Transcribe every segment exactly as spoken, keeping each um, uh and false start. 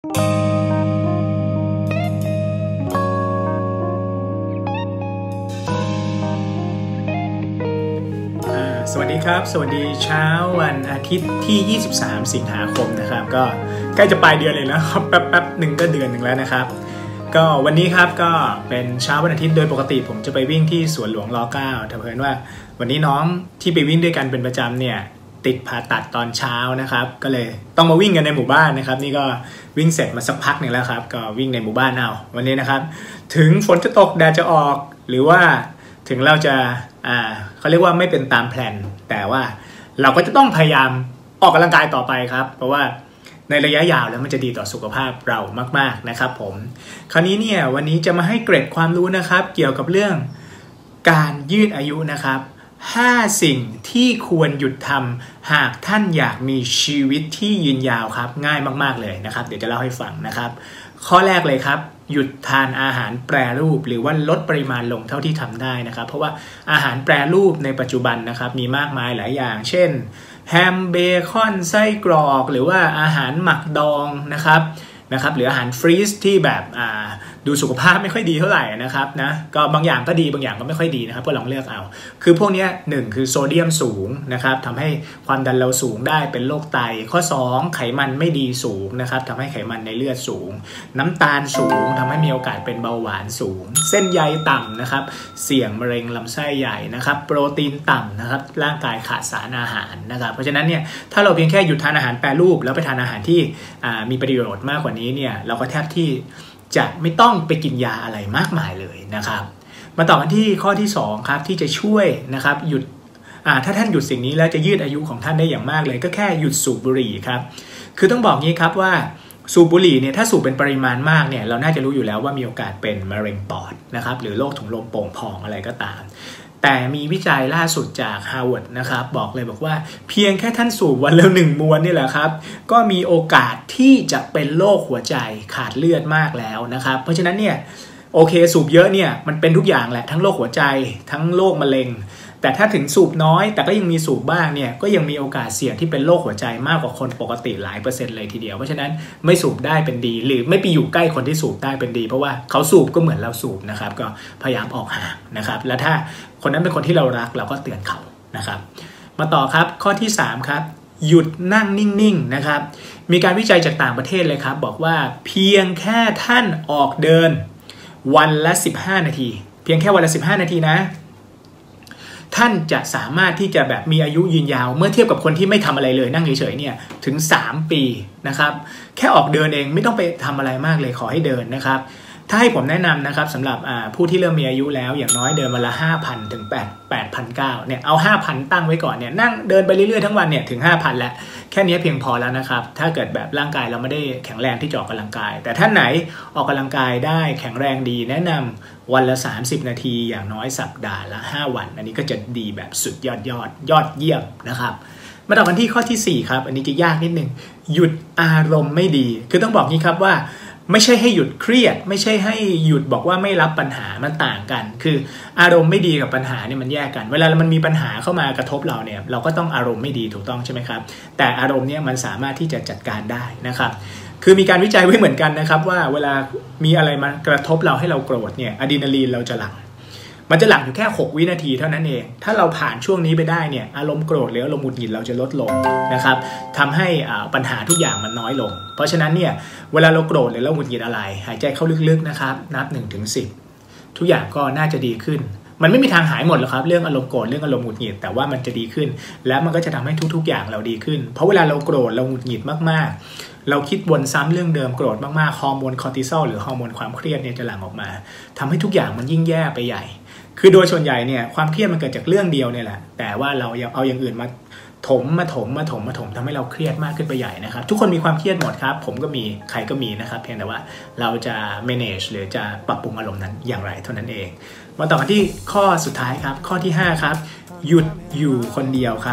สวัสดีครับสวัสดีเช้าวันอาทิตย์ที่ยี่สิบสามสิงหาคมนะครับก็ใกล้จะปลายเดือนเลยนะครับแป๊บๆหนึ่งก็เดือนหนึ่งแล้วนะครับก็วันนี้ครับก็เป็นเช้าวันอาทิตย์โดยปกติผมจะไปวิ่งที่สวนหลวงรเก้าแต่เพิ่นว่าวันนี้น้องที่ไปวิ่งด้วยกันเป็นประจำเนี่ยติดผ่าตัดตอนเช้านะครับก็เลยต้องมาวิ่งกันในหมู่บ้านนะครับนี่ก็วิ่งเสร็จมาสักพักหนึ่งแล้วครับก็วิ่งในหมู่บ้านเอาวันนี้นะครับถึงฝนจะตกแดดจะออกหรือว่าถึงเราจะอ่าเขาเรียกว่าไม่เป็นตามแผนแต่ว่าเราก็จะต้องพยายามออกกำลังกายต่อไปครับเพราะว่าในระยะยาวแล้วมันจะดีต่อสุขภาพเรามากๆนะครับผมคราวนี้เนี่ยวันนี้จะมาให้เกร็ดความรู้นะครับเกี่ยวกับเรื่องการยืดอายุนะครับห้าสิ่งที่ควรหยุดทำหากท่านอยากมีชีวิตที่ยืนยาวครับง่ายมากๆเลยนะครับเดี๋ยวจะเล่าให้ฟังนะครับข้อแรกเลยครับหยุดทานอาหารแปรรูปหรือว่าลดปริมาณลงเท่าที่ทำได้นะครับเพราะว่าอาหารแปรรูปในปัจจุบันนะครับมีมากมายหลายอย่างเช่นแฮมเบคอนไส้กรอกหรือว่าอาหารหมักดองนะครับนะครับหรืออาหารฟรีซที่แบบอ่าดูสุขภาพไม่ค่อยดีเท่าไหร่นะครับนะก็บางอย่างก็ดีบางอย่างก็ไม่ค่อยดีนะครับก็ลองเลือกเอาคือพวกนี้หนึ่งคือโซเดียมสูงนะครับทำให้ความดันเราสูงได้เป็นโรคไตข้อสองไขมันไม่ดีสูงนะครับทำให้ไขมันในเลือดสูงน้ำตาลสูงทำให้มีโอกาสเป็นเบาหวานสูงเส้นใยต่ำนะครับเสี่ยงมะเร็งลำไส้ใหญ่นะครับโปรตีนต่ำนะครับร่างกายขาดสารอาหารนะครับเพราะฉะนั้นเนี่ยถ้าเราเพียงแค่หยุดทานอาหารแปรรูปแล้วไปทานอาหารที่มีประโยชน์มากกว่านี้เนี่ยเราก็แทบที่จะไม่ต้องไปกินยาอะไรมากมายเลยนะครับมาต่อกันที่ข้อที่สองครับที่จะช่วยนะครับหยุดถ้าท่านหยุดสิ่งนี้แล้วจะยืดอายุของท่านได้อย่างมากเลยก็แค่หยุดสูบบุหรี่ครับคือต้องบอกงี้ครับว่าสูบบุหรี่เนี่ยถ้าสูบเป็นปริมาณมากเนี่ยเราน่าจะรู้อยู่แล้วว่ามีโอกาสเป็นมะเร็งปอดนะครับหรือโรคถุงลมโป่งพองอะไรก็ตามแต่มีวิจัยล่าสุดจาก Harvard นะครับบอกเลยบอกว่าเพียงแค่ท่านสูบวันละหนึ่งมวนนี่แหละครับก็มีโอกาสที่จะเป็นโรคหัวใจขาดเลือดมากแล้วนะครับเพราะฉะนั้นเนี่ยโอเคสูบเยอะเนี่ยมันเป็นทุกอย่างแหละทั้งโรคหัวใจทั้งโรคมะเร็งแต่ถ้าถึงสูบน้อยแต่ก็ยังมีสูบบ้างเนี่ยก็ยังมีโอกาสเสี่ยงที่เป็นโรคหัวใจมากกว่าคนปกติหลายเปอร์เซ็นต์เลยทีเดียวเพราะฉะนั้นไม่สูบได้เป็นดีหรือไม่ไปอยู่ใกล้คนที่สูบได้เป็นดีเพราะว่าเขาสูบก็เหมือนเราสูบนะครับก็พยายามออกห่างนะครับแล้วถ้าคนนั้นเป็นคนที่เรารักเราก็เตือนเขานะครับมาต่อครับข้อที่สามครับหยุดนั่งนิ่งๆนะครับมีการวิจัยจากต่างประเทศเลยครับบอกว่าเพียงแค่ท่านออกเดินวันละสิบห้านาทีเพียงแค่วันละสิบห้านาทีนะท่านจะสามารถที่จะแบบมีอายุยืนยาวเมื่อเทียบกับคนที่ไม่ทำอะไรเลยนั่งเฉยๆเนี่ยถึงสามปีนะครับแค่ออกเดินเองไม่ต้องไปทำอะไรมากเลยขอให้เดินนะครับถ้าให้ผมแนะนำนะครับสำหรับผู้ที่เริ่มมีอายุแล้วอย่างน้อยเดินวันละ ห้าพัน ถึง แปดพันเก้าร้อย เนี่ยเอา ห้าพัน ตั้งไว้ก่อนเนี่ยนั่งเดินไปเรื่อยๆทั้งวันเนี่ยถึง ห้าพัน แล้วแค่นี้เพียงพอแล้วนะครับถ้าเกิดแบบร่างกายเราไม่ได้แข็งแรงที่จะออกกำลังกายแต่ท่านไหนออกกำลังกายได้แข็งแรงดีแนะนำวันละสามสิบนาทีอย่างน้อยสัปดาห์ละห้าวันอันนี้ก็จะดีแบบสุดยอดยอดยอดเยี่ยมนะครับมาต่อกันที่ข้อที่สี่ครับอันนี้จะยากนิดนึงหยุดอารมณ์ไม่ดีคือต้องบอกงี้ครับว่าไม่ใช่ให้หยุดเครียดไม่ใช่ให้หยุดบอกว่าไม่รับปัญหามันต่างกันคืออารมณ์ไม่ดีกับปัญหาเนี่ยมันแยกกันเวลามันมีปัญหาเข้ามากระทบเราเนี่ยเราก็ต้องอารมณ์ไม่ดีถูกต้องใช่ไหมครับแต่อารมณ์เนี่ยมันสามารถที่จะจัดการได้นะครับคือมีการวิจัยไว้เหมือนกันนะครับว่าเวลามีอะไรมากระทบเราให้เราโกรธเนี่ยอะดรีนาลีนเราจะหลั่งมันจะหลั่งอยู่แค่หกวินาทีเท่านั้นเองถ้าเราผ่านช่วงนี้ไปได้เนี่ยอารมณ์โกรธหรืออารมณ์หงุดหงิดเราจะลดลงนะครับทำให้ปัญหาทุกอย่างมันน้อยลงเพราะฉะนั้นเนี่ยเวลาเราโกรธหรือเราหงุดหงิดอะไรหายใจเข้าลึกๆนะครับนับหนึ่งถึงสิบทุกอย่างก็น่าจะดีขึ้นมันไม่มีทางหายหมดหรอกครับเรื่องอารมณ์โกรธเรื่องอารมณ์หงุดหงิดแต่ว่ามันจะดีขึ้นแล้วมันก็จะทำให้ทุกๆอย่างเราดีขึ้นเพราะเวลาเราโกรธเราหงุดหงิดมากๆเราคิดวนซ้ำเรื่องเดิมโกรธมากๆฮอร์โมนคอร์ติซอลหรือฮอร์โมนความเครียดเนี่ยจะหลั่งออกมาทำให้ทุกอย่างมันยิ่งแย่ไปใหญ่คือโดยส่วนใหญ่เนี่ยความเครียดมันเกิดจากเรื่องเดียวเนี่ยแหละแต่ว่าเราเอาอย่างอื่นมาถมมาถมมาถมมาถมทำให้เราเครียดมากขึ้นไปใหญ่นะครับทุกคนมีความเครียดหมดครับผมก็มีใครก็มีนะครับเพียงแต่ว่าเราจะ manage หรือจะปรับปรุงอารมณ์นั้นอย่างไรเท่านั้นเองมาต่อกันที่ข้อสุดท้ายครับข้อที่ห้าครับหยุดอยู่คนเดียวครับ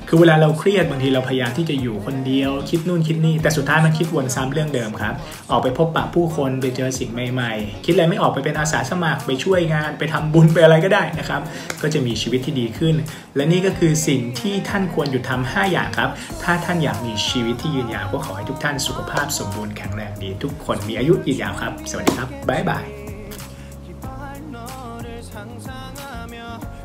คือเวลาเราเครียดบางทีเราพยายามที่จะอยู่คนเดียวคิดนู่นคิดนี่แต่สุดท้ายมันคิดวนซ้ำเรื่องเดิมครับออกไปพบปะผู้คนไปเจอสิ่งใหม่ๆคิดอะไรไม่ออกไปเป็นอาสาสมัครไปช่วยงานไปทำบุญไปอะไรก็ได้นะครับก็จะมีชีวิตที่ดีขึ้นและนี่ก็คือสิ่งที่ท่านควรหยุดทำห้าอย่างครับถ้าท่านอยากมีชีวิตที่ยืนยาวก็ขอให้ทุกท่านสุขภาพสมบูรณ์แข็งแรงดีทุกคนมีอายุยืนยาวครับสวัสดีครับบ๊ายบาย